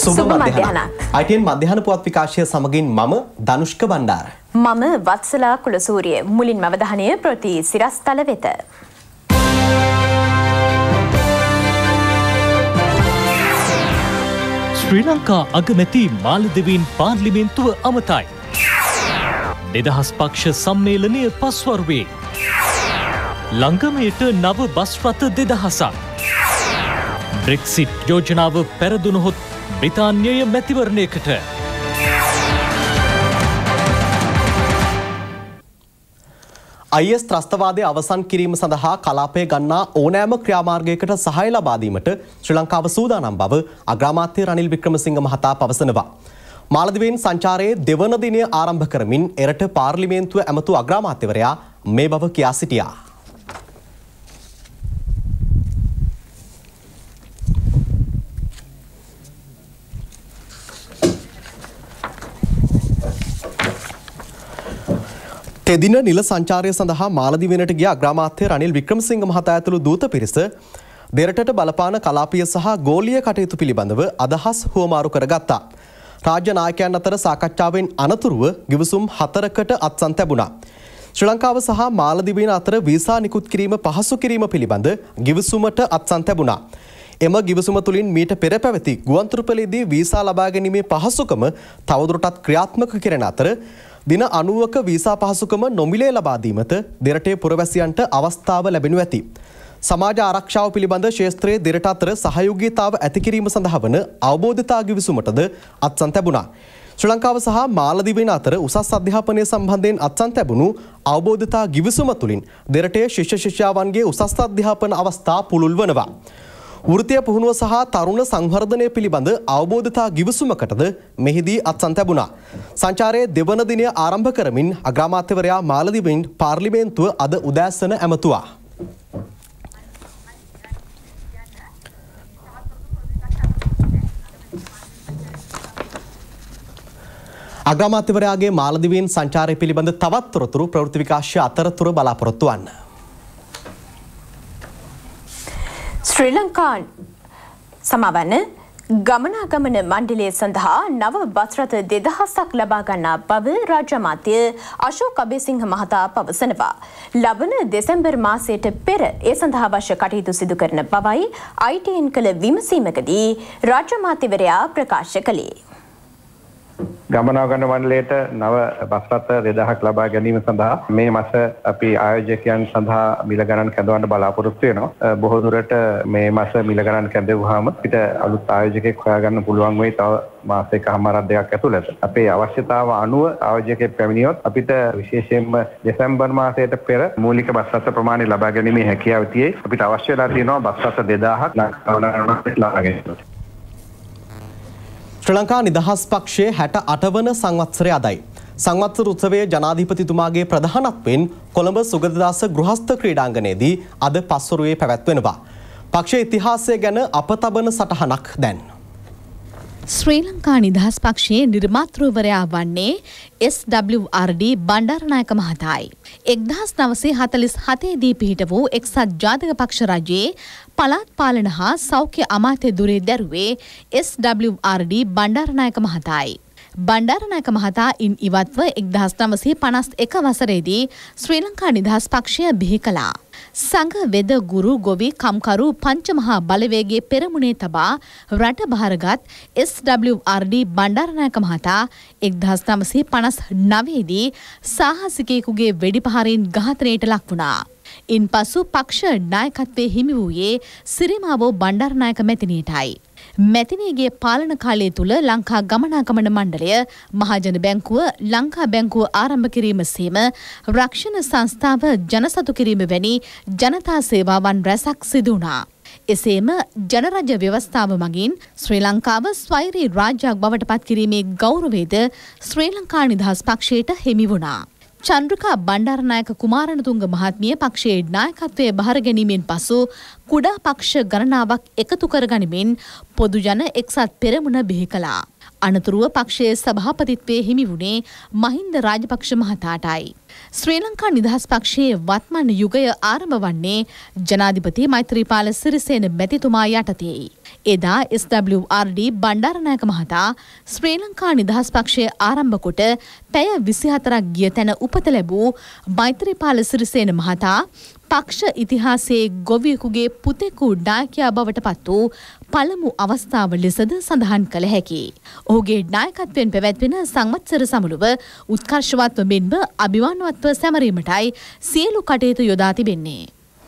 සුබ මධ්‍යහනක්. ITN මධ්‍යහන පුවත් විකාශය සමගින් මම ධනුෂ්ක බණ්ඩාර. මම වත්සලා කුලසූරිය. මුලින්ම අවධානය ප්‍රති සිරස්තල වෙත. ශ්‍රී ලංකා අගමැති මාලදිවයින් පාර්ලිමේන්තුව අමතයි. නිදහස් පක්ෂ සම්මේලනය පස්වරුවේ. ලංගමයට නව බස් රථ 2000ක්. බ්‍රෙක්සිට් යෝජනාව පැරදුනහොත් බ්‍රිතාන්‍යය මැතිවරණයකට. IS ත්‍රස්තවාදය අවසන් කිරීම සඳහා කලාපය ගන්නා ඕනෑම ක්‍රියාමාර්ගයකට සහාය ලබා දීමට ශ්‍රී ලංකාව සූදානම් බව අග්‍රාමාත්‍ය රනිල් වික්‍රමසිංහ මහතා පවසනවා. මාලදිවයින් සංචාරයේ දෙවන දිනය ආරම්භ කරමින් එරට පාර්ලිමේන්තුව ඇමතු අග්‍රාමාත්‍යවරයා මේ බව කියා සිටියා. තෙදින නිල සංචාරය සඳහා මාලදිවයිනට ගිය අග්‍රාමාත්‍ය රනිල් වික්‍රමසිංහ මහතා ඇතුළු දූත පිරිස දෙරටට බලපාන කලාපීය සහ ගෝලීය කටයුතු පිළිබඳව අදහස් හුවමාරු කරගත්තා. රාජ්‍ය නායකයන් අතර සාකච්ඡාවෙන් අනතුරුව ගිවිසුම් 4කට අත්සන් ලැබුණා. ශ්‍රී ලංකාව සහ මාලදිවයින අතර වීසා නිකුත් කිරීම පහසු කිරීම පිළිබඳ ගිවිසුමට අත්සන් ලැබුණා. එම ගිවිසුම තුළින් මීට පෙර පැවති ගුවන්තොටුපළේදී වීසා ලබා ගැනීමේ පහසුකම තවදුරටත් ක්‍රියාත්මක කරන අතර දින 90ක වීසා පහසුකම නොමිලේ ලබා දීමට දෙරටේ පුරවැසියන්ට අවස්ථාව ලැබෙනු ඇති. සමාජ ආරක්ෂාව පිළිබඳ ශාස්ත්‍රයේ දෙරට අතර සහයෝගීතාව ඇති කිරීම සඳහා වන අවබෝධතා ගිවිසුමටද අත්සන් ලැබුණා. ශ්‍රී ලංකාව සහ මාලදිවයින අතර උසස් අධ්‍යාපනය සම්බන්ධයෙන් අත්සන් ලැබුණු අවබෝධතා ගිවිසුම තුළින් දෙරටේ ශිෂ්‍ය ශිෂ්‍යාවන්ගේ උසස් අධ්‍යාපන අවස්ථා පුළුල් වනවා. වෘත්තීය පුහුණුව සහ තරුණ සංවර්ධනය පිළිබඳ අවබෝධතා ගිවිසුමකටද මෙහිදී අත්සන් ලැබුණා. සංචාරයේ දෙවන දිනය ආරම්භ කරමින් අග්‍රාමාත්‍යවරයා මාලදිවයින් පාර්ලිමේන්තුව අද උදෑසන ඇමතුවා. අග්‍රාමාත්‍යවරයාගේ මාලදිවයින් සංචාරය පිළිබඳ තවත් තොරතුරු ප්‍රවෘත්ති විකාශය අතරතුර බලාපොරොත්තු වන්න. ශ්‍රී ලංකා සමවන ගමනාගමන මණ්ඩලය සඳහා නව බස් රථ 2000ක් ලබා ගන්නා බව රාජ්‍ය අමාත්‍ය අශෝක් අබේසිංහ මහතා පවසනවා. ලබන දෙසැම්බර් මාසයට පෙර ඒ සඳහා අවශ්‍ය කටයුතු සිදු කරන බවයි ITN කළ විමසීමකදී රාජ්‍ය අමාත්‍යවරයා ප්‍රකාශ කළේ. ගමනාගමන මණ්ඩලයට නව බස් රථ 2000ක් ලබා ගැනීම සඳහා මේ මාස අපි ආයෝජකයන් සඳහා මිල ගණන් කැඳවන්න බලාපොරොත්තු වෙනවා. බොහෝ දුරට මේ මාස මිල ගණන් කැඳවුවාම අපිට අලුත් ආයෝජකයෙක් හොයාගන්න පුළුවන් වෙයි තව මාසයකමාරක් දෙකක් ඇතුළත. අපේ අවශ්‍යතාව අනුව ආයෝජකයෙක් පැමිණියොත් අපිට විශේෂයෙන්ම දෙසැම්බර් මාසයට පෙර මූලික බස් රථ ප්‍රමාණය ලබා ගැනීමේ හැකියාව තියෙයි. අපිට අවශ්‍ය වෙලා තියෙනවා බස් රථ 2000ක් ලබා ගැනීමට. ශ්‍රී ලංකා නිදහස් පක්ෂයේ 68 වන සංවත්සරය අදයි. සංවත්සර උත්සවයේ ජනාධිපතිතුමාගේ ප්‍රධානත්වයෙන් කොළඹ සුගතදාස ගෘහස්ථ ක්‍රීඩාංගණයේදී අද පස්වරුවේ පැවැත්වෙනවා. පක්ෂයේ ඉතිහාසය ගැන අප තබන සටහනක් දැන්. ශ්‍රී ලංකා නිදහස් පක්ෂයේ නිර්මාතෘවරයා වන්නේ SWRD බණ්ඩාරනායක මහතායි. 1947 දී පිහිට වූ එක්සත් ජාතික පක්ෂ රජයේ පළාත් පාලන හා සෞඛ්‍ය අමාත්‍ය දුරේ දැරුවේ SWRD බණ්ඩාරනායක මහතායි. බණ්ඩාරනායක මහතා ඉන් ඉවත්ව 1951 වසරේදී ශ්‍රී ලංකා නිදහස් පක්ෂය බිහි කළා. සංඝ වෙද ගුරු ගොවි කම්කරු පංචමහා බලවේගයේ පෙරමුණේ තබා රට බහරගත් SWRD බණ්ඩාරනායක මහතා 1959 දී සාහසිකයෙකුගේ වෙඩිපහරින් ඝාතනයට ලක් වුණා. ඉන්පසු පක්ෂ නායකත්වයේ හිමි වූයේ සිරිමාවෝ බණ්ඩාරනායක මැතිණියටයි. මැතිණියගේ පාලන කාලය තුල ලංකා ගමනාගමන මණ්ඩලය, මහජන බැංකුව, ලංකා බැංකුව ආරම්භ කිරීම සේම රක්ෂණ සංස්ථාව ජනසතු කිරීම වැනි ජනතා සේවාවන් රැසක් සිදු වුණා. එසේම ජනරජ ව්‍යවස්ථාව මගින් ශ්‍රී ලංකාව ස්වෛරී රාජ්‍යයක් බවට පත් කිරීමේ ගෞරවයද ශ්‍රී ලංකා නිදහස් පක්ෂයට හිමි වුණා. චන්ද්‍රිකා බණ්ඩාරනායක කුමාරණතුංග මහත්මිය පක්ෂයේ නායකත්වයේ බහර ගැනීමෙන් පසු කුඩා පක්ෂ ගණනාවක් එකතු කරගනිමින් පොදු ජන එක්සත් පෙරමුණ බිහි කළා. අනතුරුව පක්ෂයේ සභාපතිත්වයේ හිමි වුණේ මහින්ද රාජපක්ෂ මහතාටයි. ශ්‍රී ලංකා නිදහස් පක්ෂයේ වත්මන් යුගය ආරම්භ වන්නේ ජනාධිපති මෛත්‍රීපාල සිරිසේන මැතිතුමා යටතේයි. එදා SWRD බණ්ඩාරනායක මහතා ශ්‍රී ලංකා නිදහස් පක්ෂය ආරම්භ කොට පැය 24ක් ගිය තැන උපත ලැබූ මෛත්‍රීපාල සිරිසේන මහතා පක්ෂ ඉතිහාසයේ ගොවියෙකුගේ පුතෙකු නායකයා බවට පත් වූ පළමු අවස්ථාව ලෙසද සඳහන් කළ හැකියි. ඔහුගේ නායකත්වයෙන් පැවැත්වෙන සංවත්සර සමුළුව උත්කර්ෂවත්ව මෙන්ම අභිමානවත්ව සැමරීමටයි සියලු කටයුතු යොදා තිබෙන්නේ.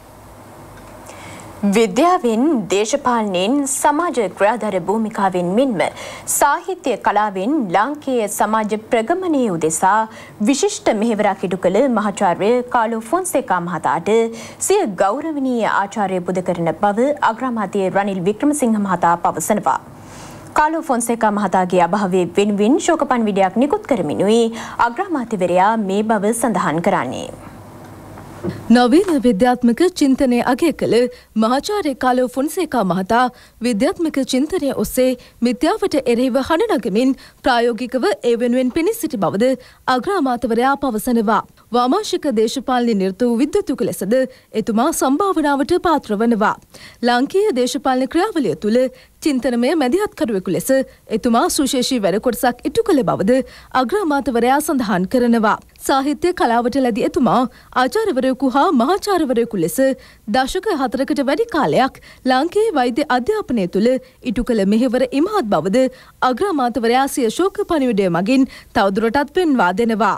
විද්‍යාවෙන් දේශපාලනයෙන් සමාජ ක්‍රියාධර භූමිකාවෙන් මෙන්ම සාහිත්‍ය කලාවෙන් ලාංකේය සමාජ ප්‍රගමනයේ උදෙසා විශිෂ්ට මෙහෙවරක් ඉටු කළ මහාචාර්ය කාලෝ ෆොන්සේකා මහතාට සිය ගෞරවනීය ආචාර්ය පුද කරන බව අග්‍රාමාත්‍ය රනිල් වික්‍රමසිංහ මහතා පවසනවා. කාලෝ ෆොන්සේකා මහතාගේ අභාවය වෙනුවෙන් ශෝක පණිවිඩයක් නිකුත් කරමිනුයි අග්‍රාමාත්‍යවරයා මේ බව සඳහන් කරන්නේ. නවීන විද්‍යාත්මක චින්තනය අගය කළ මහාචාර්ය කාලෝ ෆොන්සේකා මහතා විද්‍යාත්මක චින්තනය ඔස්සේ මිත්‍යාවට එරෙහිව හඬනගමින් ප්‍රායෝගිකව ඒ වෙනුවෙන් පෙනී සිටි බවද අග්‍රාමාත්‍යවරයා පවසනවා. වාමාංශික දේශපාලන නිරත වූ විද්වතුක ලෙසද එතුමා සම්භාවනාවට පාත්‍ර වනවා. ලාංකීය දේශපාලන ක්‍රියාවලිය තුළ චින්තනමය මැදිහත්කරුවෙකු ලෙස එතුමා සුශේෂී වැඩ කොටසක් ඉටු කළ බවද අග්‍රාමාත්‍යවරයා සඳහන් කරනවා. සාහිත්‍ය කලාවට ලැබී එතුමා ආචාර්යවරයෙකු හා මහාචාර්යවරයෙකු ලෙස දශක 4කට වැඩි කාලයක් ලාංකේය වෛද්‍ය අධ්‍යාපනය තුළ ඉටු කළ මෙහෙවර ඉමහත් බවද අග්‍රාමාත්‍යවරයා සිය ශෝක පණිවිඩය මගින් තවදුරටත් පෙන්වා දෙනවා.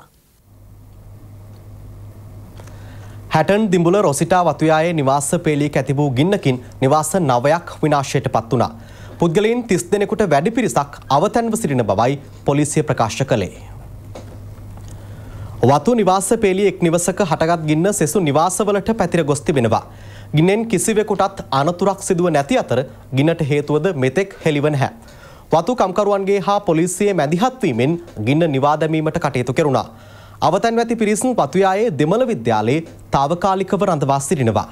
හැටන් දිඹුල රොසිටා වතුයායේ නිවාස පේලියක ඇති වූ ගින්නකින් නිවාස 9ක් විනාශයට පත් වුණා. පුද්ගලයන් 30 දෙනෙකුට වැඩි පිරිසක් අවතැන්ව සිටින බවයි පොලිසිය ප්‍රකාශ කළේ. වතු නිවාස පේලිය එක් නිවසක හටගත් ගින්න සෙසු නිවාසවලට පැතිර ගොස් තිබෙනවා. ගින්නෙන් කිසිවෙකුටත් අනතුරක් සිදුව නැති අතර ගින්නට හේතුවද මෙතෙක් හෙළිව නැහැ. වතු කම්කරුවන්ගේ හා පොලිසියේ මැදිහත් වීමෙන් ගින්න නිවා දැමීමට කටයුතු කෙරුණා. අවතැන්ව ඇති පිරිස වතුයායේ දෙමළ විද්‍යාලයේ తాවකාලිකව රඳවා සිටිනවා.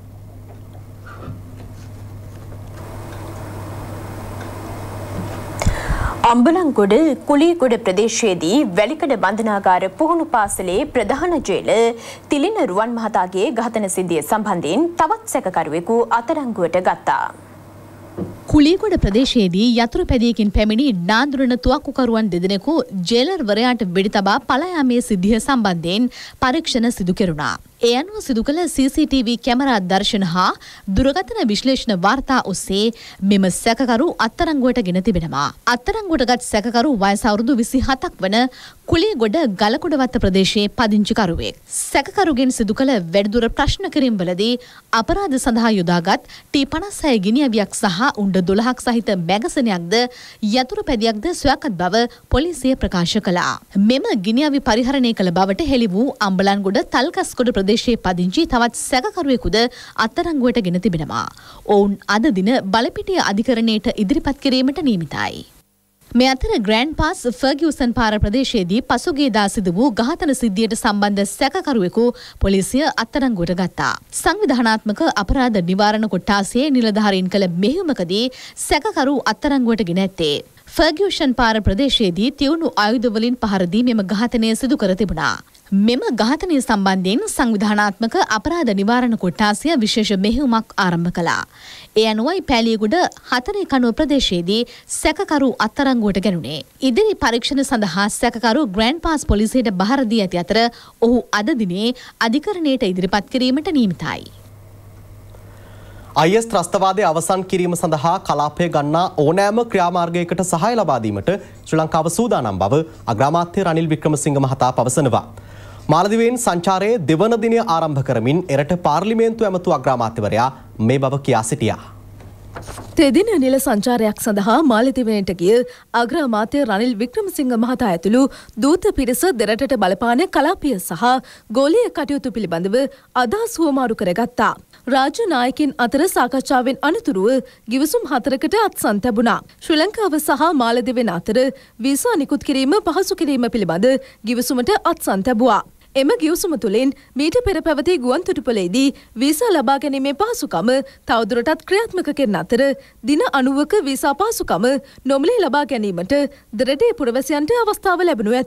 අම්බලන්ගොඩ කුලීගොඩ ප්‍රදේශයේදී වැලිකඩ බන්ධනාගාර පුහුණු පාසලේ ප්‍රධාන ජේල තිලින රුවන් මහතාගේ ඝාතන සිද්ධිය සම්බන්ධයෙන් තවත් සැකකරුවෙකු අත්අඩංගුවට ගත්තා. කුලීගොඩ ප්‍රදේශයේදී යතුරු පැදියකින් පැමිණි නාඳුරන තුවක්කුකරුවන් දෙදෙනෙකු ජේලර්වරයාට වෙඩි තබා පලා යාමේ සිද්ධිය සම්බන්ධයෙන් පරීක්ෂණ සිදු කෙරුණා. ඒ අනුව සිදු කළ CCTV කැමරා දර්ශන හා දුරකථන විශ්ලේෂණ වාර්තා ඔස්සේ මෙම සැකකරු අත්අඩංගුවට ගෙන තිබෙනවා. අත්අඩංගුවටගත් සැකකරු වයස අවුරුදු 27ක් වන කුලීගොඩ ගලකොඩවත්ත ප්‍රදේශයේ පදිංචිකරුවෙක්. සැකකරුගෙන් සිදු කළ වැඩිදුර ප්‍රශ්න කිරීම්වලදී අපරාධ සඳහා යොදාගත් T56 ගිනිඅවියක් සහ උණ්ඩ 12ක් සහිත මැගසනයක්ද යතුරු පැදියක්ද සොයාගත් බව පොලිසිය ප්‍රකාශ කළා. මෙම ගිනිඅවි පරිහරණය කළ බවට හෙළි වූ අම්බලන්ගොඩ තල්කස්ගොඩ ප්‍රදේශයේ පදිංචි තවත් සැකකරුවෙකුද අත්අඩංගුවට ගෙන තිබෙනවා. ඔවුන් අද දින බලපිටිය අධිකරණයට ඉදිරිපත් කිරීමට නියමිතයි. මේ අතර ග්‍රෑන්ඩ් පාස් ෆර්ගියුසන් පාර ප්‍රදේශයේදී පසුගියදා සිදු වූ ඝාතන සිද්ධියට සම්බන්ධ සැකකරුවෙකු පොලිසිය අත්අඩංගුවට ගත්තා. සංවිධානාත්මක අපරාධ නිවාරණ කොට්ටාසයේ නිලධාරීන් කළ මෙහෙයුමකදී සැකකරු අත්අඩංගුවට ගෙන ඇත්තේ ෆර්ගියුසන් පාර ප්‍රදේශයේදී තියුණු ආයුධ වලින් පහර දී මෙම ඝාතනය සිදු කර තිබුණා. මෙම ඝාතනය සම්බන්ධයෙන් සංවිධානාත්මක අපරාධ නිවාරණ කොට්ටාසය විශේෂ මෙහෙයුමක් ආරම්භ කළා. ඒ අනුවයි පැලියගොඩ 4 කණුව ප්‍රදේශයේදී සැකකරු අත්අඩංගුවට ගැනුණේ. ඉදිරි පරීක්ෂණ සඳහා සැකකරු ග්‍රෑන්ඩ් පාස් පොලිසියට බහර දී ඇති අතර ඔහු අද දිනේ අධිකරණයට ඉදිරිපත් කිරීමට නියමිතයි. IS ත්‍රස්තවාදය අවසන් කිරීම සඳහා කලාපය ගන්නා ඕනෑම ක්‍රියාමාර්ගයකට සහාය ලබා දීමට ශ්‍රී ලංකාව සූදානම් බව අග්‍රාමාත්‍ය රනිල් වික්‍රමසිංහ මහතා පවසනවා. මාලදිවයින් සංචාරයේ දෙවන දිනය ආරම්භ කරමින් එරට පාර්ලිමේන්තු ඇමතු අග්‍රාමාත්‍යවරයා මේ බව කියා සිටියා. තෙදින නිල සංචාරයක් සඳහා මාලදිවයිනට ගිය අග්‍රාමාත්‍ය රනිල් වික්‍රමසිංහ මහතා ඇතුළු දූත පිරිස දෙරටට බලපාන කලාපීය සහ ගෝලීය කටයුතු පිළිබඳව අදහස් හුවමාරු කරගත්තා. රාජ්‍ය නායකින් අතර සාකච්ඡාවෙන් අනතුරුව ගිවිසුම් 4කට අත්සන් ලැබුණා. ශ්‍රී ලංකාව සහ මාලදිවයින අතර වීසා නිකුත් කිරීම පහසු කිරීම පිළිබඳ ගිවිසුමට අත්සන් ලැබුවා. එම ගිවිසුම තුළින් මීට පෙර පැවති ගුවන් තොටුපළේදී වීසා ලබා ගැනීමේ පහසුකම තවදුරටත් ක්‍රියාත්මක කරන අතර දින 90ක වීසා පහසුකම නොමිලේ ලබා ගැනීමට දෙරටේ පුරවැසියන්ට අවස්ථාව ලැබෙනු ඇති.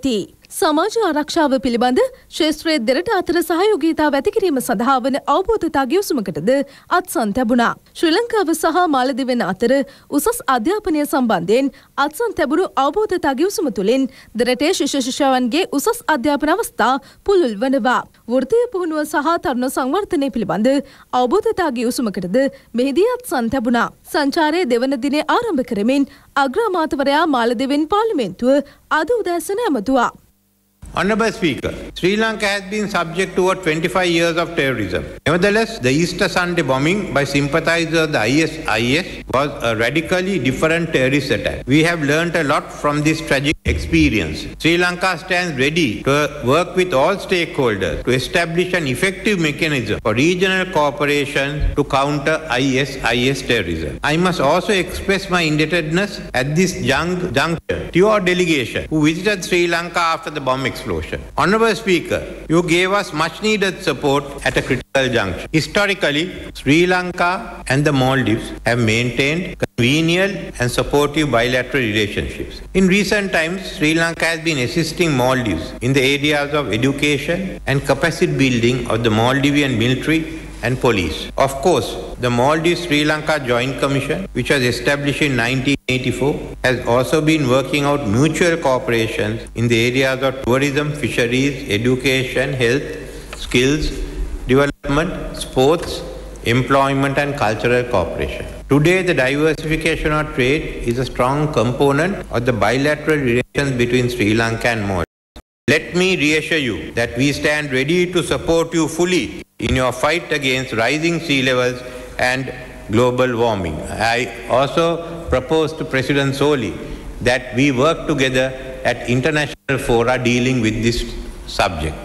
සමාජ ආරක්ෂාව පිළිබඳ ශේෂ්ත්‍රයේ දෙරට අතර සහයෝගීතාව ඇති කිරීම සඳහා වන අවබෝධතා ගිවිසුමකටද අත්සන් තැබුණා. ශ්‍රී ලංකාව සහ මාලදිවෙන අතර උසස් අධ්‍යාපනය සම්බන්ධයෙන් අත්සන් තැබුණු අවබෝධතා ගිවිසුම තුළින් දෙරටේ ශිෂ්‍යවන්ගේ උසස් අධ්‍යාපන අවස්ථා පුළුල් වනවා. වෘත්තීය පුහුණුව සහ තරුණ සංවර්ධනය පිළිබඳ අවබෝධතා ගිවිසුමකටද මෙහිදී අත්සන් තැබුණා. සංචාරයේ දෙවන දිනේ ආරම්භ කරමින් අග්‍රාමාත්‍යවරයා මාලදිවෙන් පාර්ලිමේන්තුව අද උදෑසන ඇමතුවා. Honourable Speaker, Sri Lanka has been subject to over 25 years of terrorism. Nevertheless, the Easter Sunday bombing by sympathizers of the ISIS was a radically different terrorist attack. We have learnt a lot from this tragic experience. Sri Lanka stands ready to work with all stakeholders to establish an effective mechanism for regional cooperation to counter ISIS terrorism. I must also express my indebtedness at this juncture to your delegation who visited Sri Lanka after the bomb explosion. Honourable Speaker, you gave us much needed support at a critical juncture. Historically, Sri Lanka and the Maldives have maintained convenient and supportive bilateral relationships. In recent times, Sri Lanka has been assisting Maldives in the areas of education and capacity building of the Maldivian military and police. Of course, the Maldives-Sri Lanka Joint Commission, which was established in 1984, has also been working out mutual cooperation in the areas of tourism, fisheries, education, health, skills, development, sports, employment and cultural cooperation. Today, the diversification of trade is a strong component of the bilateral relations between Sri Lanka and Maldives. Let me reassure you that we stand ready to support you fully in your fight against rising sea levels and global warming. I also propose to President Soli that we work together at international fora dealing with this subject.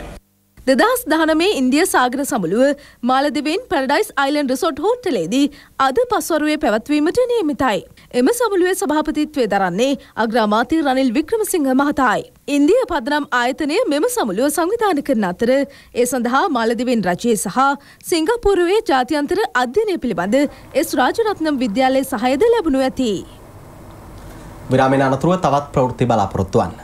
2019 ඉන්දිය සාගර සමුළුව මාලදිවෙන් paradise island resort හෝටලයේදී අද පස්වරුවේ පැවැත්වීමට නියමිතයි. එම සමුළුවේ සභාපතිත්වය දරන්නේ අග්‍රාමාත්‍ය රනිල් වික්‍රමසිංහ මහතායි. ඉන්දිය පදනම් ආයතනය මෙම සමුළුව සංවිධානය කරන අතර ඒ සඳහා මාලදිවෙන් රජයේ සහ සිංගප්පූරුවේ ජාත්‍යන්තර අධ්‍යයනය පිළිබඳ එස් රාජරත්නම් විද්‍යාලයේ සහයද ලැබුණු ඇති. විරාමයෙන් අනතුරුව තවත් ප්‍රවෘත්ති බලාපොරොත්තු වන්න.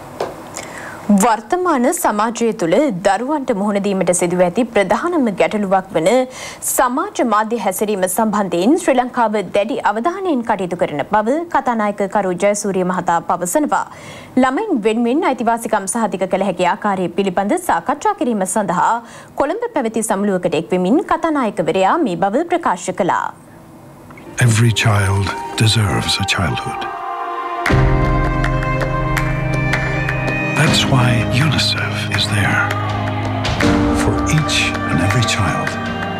වර්තමාන සමාජය තුළ දරුවන්ට මුහුණ දීමට සිදුව ඇති ප්‍රධානම ගැටලුවක් වන සමාජ මාධ්‍ය හැසිරීම සම්බන්ධයෙන් ශ්‍රී ලංකාව දැඩි අවධානයෙන් කටයුතු කරන බව කතානායක කරු ජයසූරිය මහතා පවසනවා. ළමයින් වෙනුවෙන් අයිතිවාසිකම් සහතික කළ හැකි ආකාරය පිළිබඳ සාකච්ඡා කිරීම සඳහා කොළඹ පැවති සමුළුවකට එක්වෙමින් කතානායකවරයා මේ බව ප්‍රකාශ කළා. Every child deserves a childhood. That's why UNICEF is there for each and every child.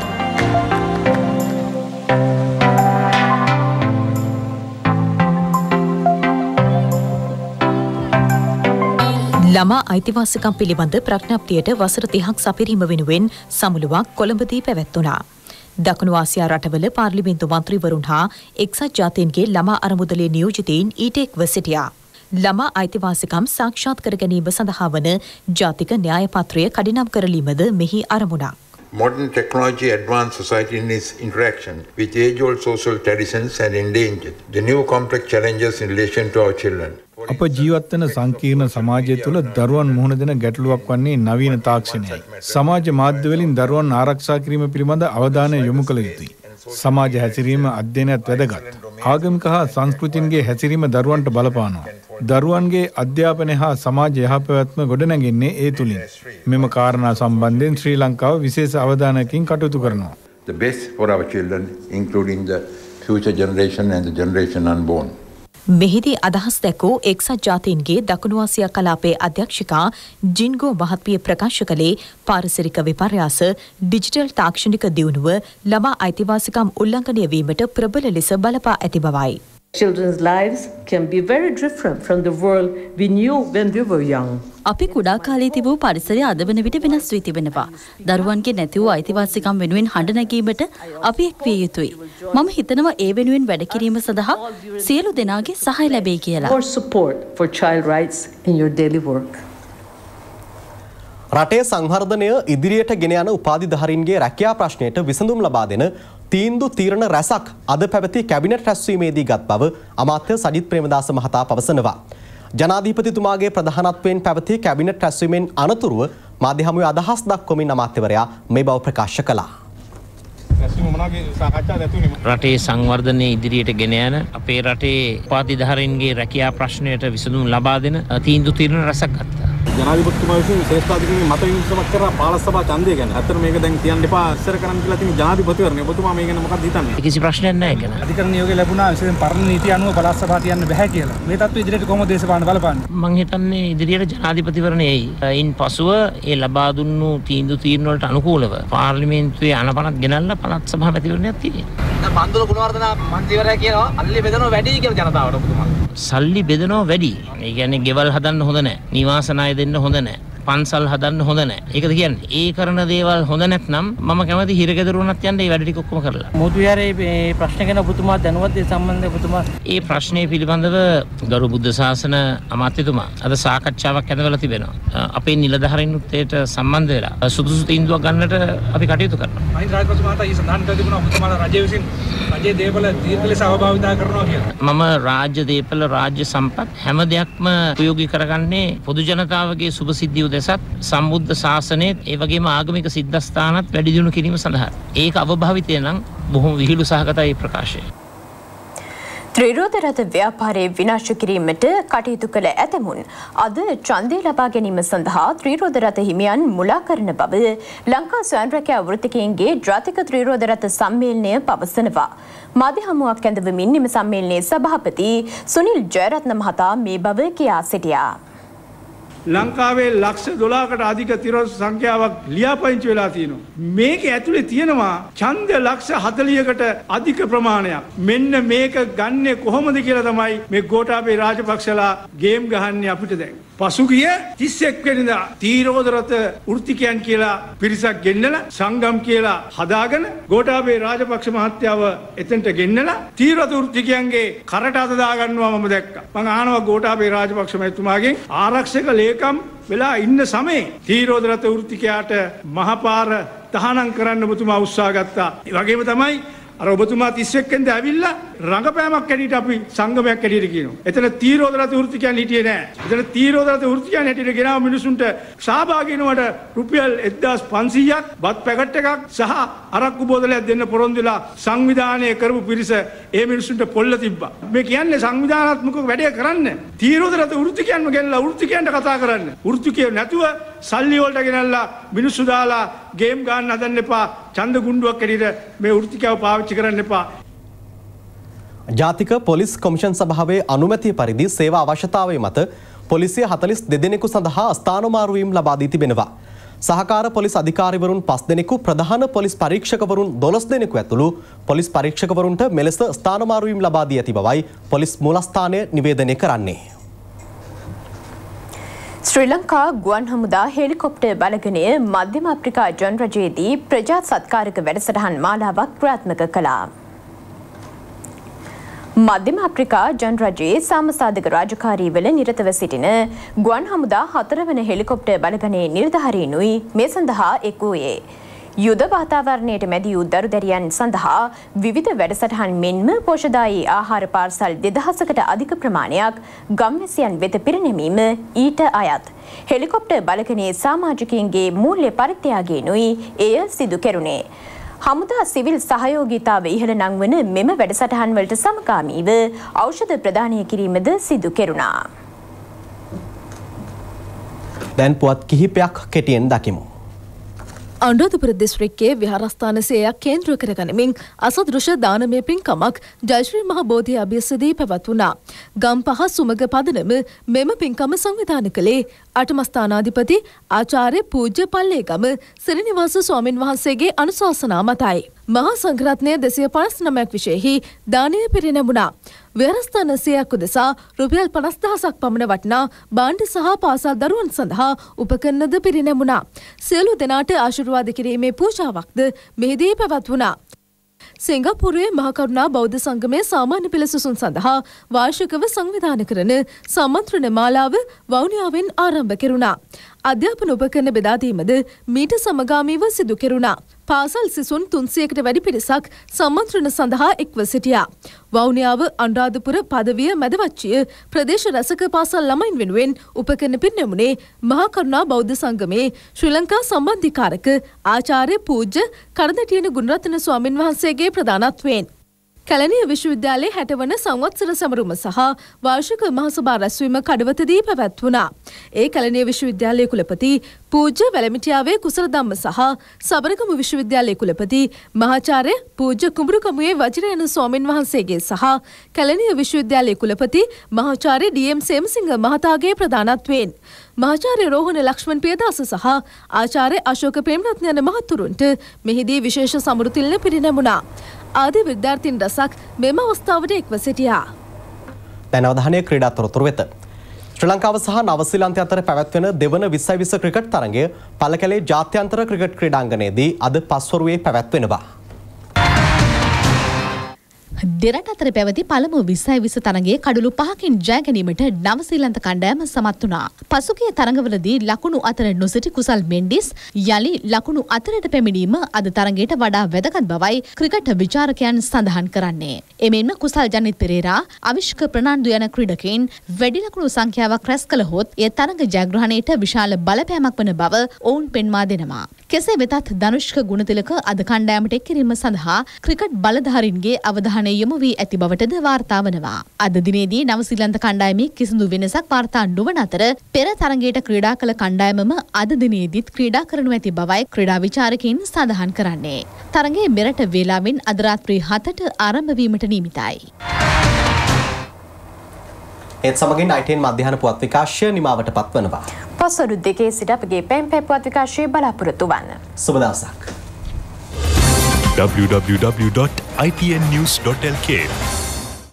ළමා අයිතිවාසිකම් පිළිබඳ ප්‍රඥප්තියට වසර 30ක් සපිරීම වෙනුවෙන් සමුළුවක් කොළඹදී පැවැත්වුණා. දකුණු ආසියා රටවල පාර්ලිමේන්තු මන්ත්‍රීවරුන් හා එක්සත් ජාතීන්ගේ ළමා අරමුදලේ නියෝජිතයින් ඊට එක්ව සිටියා. ළමා අයිතිවාසිකම් සාක්ෂාත් කර ගැනීම සඳහා වන ජාතික න්‍යාය පත්‍රය කඩිනම් කරලීමද මෙහි අරමුණක්. Modern technology advanced society in its interaction with age-old social traditions and endangered the new complex challenges in relation to our children. අප ජීවත් වන සංකීර්ණ සමාජය තුළ දරුවන් මුහුණ දෙන ගැටලුවක් වන්නේ නවීන තාක්ෂණයයි. සමාජ මාධ්‍ය වලින් දරුවන් ආරක්ෂා කිරීම පිළිබඳ අවධානය යොමු කළ යුතුයි. සමාජ හැසිරීම අධ්‍යයනයත් වැදගත්. ආගමික හා සංස්කෘතින්ගේ හැසිරීම දරුවන්ට බලපානවා. දරුවන්ගේ අධ්‍යාපනය හා සමාජ යහපැවැත්ම ගොඩනැගෙන්නේ ඒ තුලින්. මෙම කාරණා සම්බන්ධයෙන් ශ්‍රී ලංකාව විශේෂ අවධානයකින් කටයුතු කරනවා. The best for our children, including the future generation and the generation unborn. මෙහිදී අදහස් දැක්වූ එක්සත් ජාතීන්ගේ දකුණු ආසියා කලාපයේ අධ්‍යක්ෂිකා ජින්ගෝ මහත්මිය ප්‍රකාශ කළේ පාරිසරික විපර්යාස ඩිජිටල් තාක්ෂණික දියුණුව ළමා අයිතිවාසිකම් උල්ලංඝනය වීමට ප්‍රබල ලෙස බලපා ඇති බවයි. Children's lives can be very different from the world we knew when we were young. අපි කුඩා කාලේ තිබූ පරිසරය අද වන විට වෙනස් වී තිබෙනවා. දරුවන්ගේ නැති වූ අයිතිවාසිකම් වෙනුවෙන් හඬ නැගීමට අපි එක්විය යුතුයි. මම හිතනවා ඒ වෙනුවෙන් වැඩ කිරීම සඳහා සියලු දෙනාගේ සහාය ලැබෙයි කියලා. More support for child rights in your daily work. රටේ සංවර්ධනය ඉදිරියට ගෙන යන උපාධිධාරීන්ගේ රැකියා ප්‍රශ්නයට විසඳුම් ලබා දෙන තීරණ රැසක් අද පැවති කැබිනට් රැස්වීමේදී ගත් බව අමාත්‍ය සජිත් ප්‍රේමදාස මහතා පවසනවා. ජනාධිපතිතුමාගේ ප්‍රධානත්වයෙන් පැවති කැබිනට් රැස්වීමෙන් අනතුරුව මාධ්‍ය හමුවේ අදහස් දක්වමින් අමාත්‍යවරයා මේ බව ප්‍රකාශ කළා. රටේ සංවර්ධනය ඉදිරියට ගෙන යන අපේ රටේ උපාධිධාරීන්ගේ රැකියා ප්‍රශ්නයට විසඳුම් ලබා දෙන තීන්දුව తీරන රසක් ගත්තා. ජනාධිපතිතුමා විසින් ශ්‍රේෂ්ඨාධිකාරිගේ මත විමසීමක් කරලා පාලක සභා ඡන්දය ගැන. අතන මේක දැන් කියන්න එපා ඉස්සර කරන්න කියලා තියෙන ජනාධිපතිවරණය. ඔබතුමා මේ ගැන මොකක්ද හිතන්නේ? කිසි ප්‍රශ්නයක් නැහැ ඒක. අධිකරණ නියෝගය ලැබුණා විශේෂයෙන් පරණ නීතිය අනුව පළාත් සභා තියන්න බෑ කියලා. මේ තත්ත්වය ඉදිරියට කොහොමද දේශපාලන බලපාන්නේ? මම හිතන්නේ ඉදිරියට ජනාධිපතිවරණයයි. ඉන් පසුව ඒ ලබා දුන්නු තීන්දුව తీරන වලට අනුකූලව පාර්ලිමේන්තුවේ අනපනක් ගෙනල්ලා පළාත් සභා මැතිවරණයක් තියෙනවා. දැන් මන්දුල ගුණවර්ධන මන්ත්‍රීවරයා කියනවා සල්ලි බෙදනවා වැඩි කියලා ජනතාවට ඔබතුමා. සල්ලි බෙදනවා වැඩි. ඒ කියන්නේ ගෙවල් හදන්න හොඳ නැහැ. නිවාස ණය දෙන්න හොඳ නැහැ. පන්සල් හදන්න හොඳ නැහැ. ඒකද කියන්නේ. ඒ කරන දේවල් හොඳ නැත්නම් මම කැමති හිරගෙදර උනත් යන්න ඒ වැඩ ටික ඔක්කොම කරලා. මොහොත විහාරයේ මේ ප්‍රශ්න ගැන ඔබතුමා දැනුවත් ඒ සම්බන්ධව ඔබතුමා ඒ ප්‍රශ්නේ පිළිබඳව ගරු බුද්ධ ශාසන අමාත්‍යතුමා අද සාකච්ඡාවක් ඇඳවලා තිබෙනවා. අපේ නිලධාරීන්ුත් ඒට සම්බන්ධ වෙලා සුදුසු තීන්දුවක් ගන්නට අපි කටයුතු කරනවා. මහින්ද රාජපක්ෂ මහතා ඊ සඳහන් කර තිබුණා ඔබතුමාලා රජය විසින් රජයේ දේපල දීර්ඝ ලෙස අවභාවිතා කරනවා කියලා. මම රාජ්‍ය දේපල රාජ්‍ය සම්පත් හැම දෙයක්ම උපයෝගී කරගන්නේ පොදු ජනතාවගේ සුබ සිද්ධිය උදෙසත් සම්බුද්ධ ශාසනයත් ඒ වගේම ආගමික සිද්ධාස්ථානත් වැඩි දියුණු කිරීම සඳහා. ඒක අවභාවිතය නම් බොහොම විහිළු සහගතයි ප්‍රකාශය. ත්‍රිරෝද රථ ව්‍යාපාරයේ විනාශ කිරීමට කටයුතු කළ ඇතමුන් අද ඡන්දය ලබා ගැනීම සඳහා ත්‍රිරෝද රථ හිමියන් මුලා කරන බව ලංකා ස්වයං රැකියා වෘත්තිකයන්ගේ ජාතික ත්‍රිරෝද රථ සම්මේලනය පවසනවා. මාධ්‍ය හමුවක් ඇඳවමින් නිම සම්මේලනයේ සභාපති සුනිල් ජයරත්න මහතා මේ බව කියා සිටියා. ලංකාවේ ලක්ෂ 12කට අධික තිරෝද සංඛ්‍යාවක් ලියාපදිංචි වෙලා තියෙනවා. මේක ඇතුලේ තියෙනවා ඡන්ද ලක්ෂ 40කට අධික ප්‍රමාණයක්. මෙන්න මේක ගන්නෙ කොහොමද කියලා තමයි මේ ගෝඨාභය රාජපක්ෂලා ගේම් ගහන්නේ අපිට දැන්. පසුගිය 31 වෙනිදා තිරෝද රථ වෘත්තිකයන් කියලා පිරිසක් ගෙන්නලා සංගම් කියලා හදාගෙන ගෝඨාභය රාජපක්ෂ මහත්තයාව එතනට ගෙන්නලා තිරෝද වෘත්තිකයන්ගේ කරට අත දා ගන්නවා මම දැක්කා. මම අහනවා ගෝඨාභය රාජපක්ෂ මහතුමාගෙන් ආරක්ෂක ලේකම් වෙලා ඉන්න සමේ තිරෝද රථ වෘත්තිකයාට මහපාර තහනම් කරන්න ඔබතුමා උත්සාහ ගත්තා. ඒ වගේම තමයි අර ඔබතුමා 31 වෙනිදා ඇවිල්ලා රංගපෑමක් ඇටියට අපි සංගමයක් ඇටියට කියනවා. එතන තිරෝද රථ වෘත්තිකයන් හිටියේ නෑ. එතන තිරෝද රථ වෘත්තිකයන් හැටියට ගෙනාව මිනිසුන්ට සහභාගී වෙනවට රුපියල් 1500ක් බත් පැකට් එකක් සහ අරක්කු බෝතලයක් දෙන්න පොරොන්දු වෙලා සංවිධානය කරපු පිරිස ඒ මිනිසුන්ට පොල්ල තිබ්බා. මේ කියන්නේ සංවිධානාත්මක වැඩේ කරන්න. තිරෝද රථ වෘත්තිකයන්ම ගෙනලා වෘත්තිකයන්ට කතා කරන්න. වෘත්තිකයෝ නැතුව සල්ලි වලට ගෙනල්ලා මිනිස්සු දාලා ගේම් ගන්න හදන්න එපා. ඡන්ද ගුණ්ඩුවක් ඇටියට මේ වෘත්තිකව පාවිච්චි කරන්න එපා. ජාතික පොලිස් කොමිෂන් සභාවේ අනුමැතිය පරිදි සේවා අවශ්‍යතාවය මත පොලිසිය 42 දෙනෙකු සඳහා ස්ථානමාරුවීම් ලබා දී තිබෙනවා. සහකාර පොලිස් අධිකාරිවරුන් 5 දෙනෙකු ප්‍රධාන පොලිස් පරීක්ෂකවරුන් 12 දෙනෙකු ඇතුළු පොලිස් පරීක්ෂකවරුන්ට මෙලෙස ස්ථානමාරුවීම් ලබා දී ඇති බවයි පොලිස් මූලස්ථානය නිවේදනය කරන්නේ. ශ්‍රී ලංකා ගුවන් හමුදා හෙලිකොප්ටර් බලගනය මධ්‍යම අප්‍රිකා ජනරජයේදී ප්‍රජා සත්කාරක වැඩසටහන් මාලාවක් ක්‍රියාත්මක කළා. මධ්‍යම අප්‍රිකා ජනරජයේ සාමසාධක රාජකාරීවල නිරතව සිටින ගුවන් හමුදා 4 වන හෙලිකොප්ටර් බලගනයේ නිලධාරීනුයි මේ සඳහා එක් වූයේ. යුද වාතාවරණයට මැදි වූ දරුදැරියන් සඳහා විවිධ වැඩසටහන් මෙන්ම පෝෂදායී ආහාර පාර්සල් 2000කට අධික ප්‍රමාණයක් ගම්වැසියන් වෙත පිරිනැමීම ඊට අයත්. හෙලිකොප්ටර් බලගනයේ සමාජිකයන්ගේ මූල්‍ය පරිත්‍යාගයෙනුයි එය සිදු කෙරුණේ. හමුදා සිවිල් සහයෝගීතාව ඉහළ නංවන මෙම වැඩසටහන් වලට සමගාමීව ඖෂධ ප්‍රදානය කිරීමද සිදු කෙරුණා. දැන් පුවත් කිහිපයක් කෙටියෙන් දකිමු. අනුරාධපුර දිස්ත්‍රික්කයේ විහාරස්ථාන සේයක් කේන්ද්‍ර කරගනිමින් අසදෘශ්‍ය දානමය පින්කමක් ජයශ්‍රී මහ බෝධි අභියසදී පැවැත්වුණා. ගම්පහ සුමග පදනම මෙම පින්කම සංවිධානය කළේ අටමස්ථානාධිපති ආචාර්ය පූජ්‍ය පල්ලේගම සිරිනිවාස ස්වාමින් වහන්සේගේ අනුශාසනා මතයි. මහා සංඝරත්නය 259ක් විශේෂෙහි දානය පිරිනැමුණා. විහාරස්ථාන සේයක් උදෙසා රුපියල් 50,000ක් පමණ වටිනා භාණ්ඩ සහ පාසල් දරුවන් සඳහා උපකරණද පිරිනැමුණා. සියලු දෙනාට ආශිර්වාද කිරීමේ පූජාවක්ද මෙහිදී පැවැත්වුණා. සිංගප්පූරුවේ මහකරුණා බෞද්ධ සංගමයේ සාමාන්‍ය පෙළ සුසුම් සඳහා වාර්ෂිකව සංවිධානය කරන සම්මන්ත්‍රණ මාලාව වවුනියාවෙන් ආරම්භ කෙරුණා. අධ්‍යාපන උපකරණ බෙදා දීමද මීට සමගාමීව සිදු කෙරුණා. පාසල් සිසුන් 300කට වැඩි පිරිසක් සම්මන්ත්‍රණ සඳහා එක්ව සිටියා. වවුනියාව අනුරාධපුර පදවිය මැදවච්චිය ප්‍රදේශ රසක පාසල් ළමයින් වෙනුවෙන් උපකරණ පිරිනැමුණේ මහා කරුණා බෞද්ධ සංගමේ ශ්‍රී ලංකා සම්බන්ධීකාරක ආචාර්ය පූජ්‍ය කරදටියන ගුණරත්න ස්වාමින් වහන්සේගේ ප්‍රධානත්වයෙන්. කැලණිය විශ්වවිද්‍යාලයේ 60 වන සංවත්සර සමරුම සහ වාර්ෂික මහසභා රැස්වීම කඩවතදී පැවැත්වුණා. ඒ කැලණිය විශ්වවිද්‍යාලයේ කුලපති පූජ්‍ය වැලමිටියාවේ කුසල ධම්ම සහ සබරගමු විශ්වවිද්‍යාලයේ කුලපති මහාචාර්ය පූජ්‍ය කුඹුරුකමුවේ වජිරයන ස්වාමින් වහන්සේගේ සහ කැලණිය විශ්වවිද්‍යාලයේ කුලපති මහාචාර්ය ඩී.එම්. සේමසිංහ මහතාගේ ප්‍රධානත්වයෙන් මහාචාර්ය රෝහණ ලක්ෂ්මන් පියදාස සහ ආචාර්ය අශෝක ප්‍රේමරත්න යන මහතුරුන්ට මෙහිදී විශේෂ සමෘතිල්න පිරිනැමුණා. ආදී විද්‍යාර්ථීන් රසක් මෙම අවස්ථාවට එක්ව සිටියා. දැන් අවධානය ක්‍රීඩා තොරතුරු වෙත. ශ්‍රී ලංකාව සහ නවසීලන්තය අතර පැවැත්වෙන දෙවන 2020 ක්‍රිකට් තරගය පළකැලේ ජාත්‍යන්තර ක්‍රිකට් ක්‍රීඩාංගණයේදී අද පස්වරුවේ පැවැත්වෙනවා. දෙරට අතර පැවති පළමු 2020 තරගයේ කඩලු 5කින් ජය ගැනීමට නවසීලන්ත කණ්ඩායම සමත් වුණා. පසුගිය තරගවලදී ලකුණු අතර නොසිටි කුසල් මෙන්ඩිස් යලි ලකුණු අතරට පැමිණීම අද තරගයට වඩා වැදගත් බවයි ක්‍රිකට් විචාරකයන් සඳහන් කරන්නේ. එමෙන්ම කුසල් ජනිත් පෙරේරා, අවිෂ්ක ප්‍රනාන්දු යන ක්‍රීඩකයින් වැඩි ලකුණු සංඛ්‍යාවක් රැස් කළහොත් ඒ තරග ජයග්‍රහණයට විශාල බලපෑමක් වන බව ඔවුන් පෙන්වා දෙනවා. කෙසේ වෙතත් ධනුෂ්ක ගුණතිලක අද කණ්ඩායමට එක් කිරීම සඳහා ක්‍රිකට් බලධාරීන්ගේ අවධානය යොමු වී ඇති බවටද වාර්තා වනවා. අද දිනේදී නවසීලන්ත කණ්ඩායමේ කිසිදු වෙනසක් වාර්තා නොවන අතර පෙර තරගයට ක්‍රීඩා කළ කණ්ඩායමම අද දිනේදීත් ක්‍රීඩා කරනු ඇති බවයි ක්‍රීඩා විචාරකයින් සඳහන් කරන්නේ. තරගයේ මෙරට වේලාවෙන් අද රාත්‍රී 7ට ආරම්භ වීමට නියමිතයි. ඒත් සමගින් ITN මධ්‍යහන පුවත් විකාශය නිමාවට පත්වනවා. පස්වරු 2 සිට අපගේ පැම්පැ පුවත් විකාශයේ බලාපොරොත්තු වන්න. සුබ දවසක්. www.itnnews.lk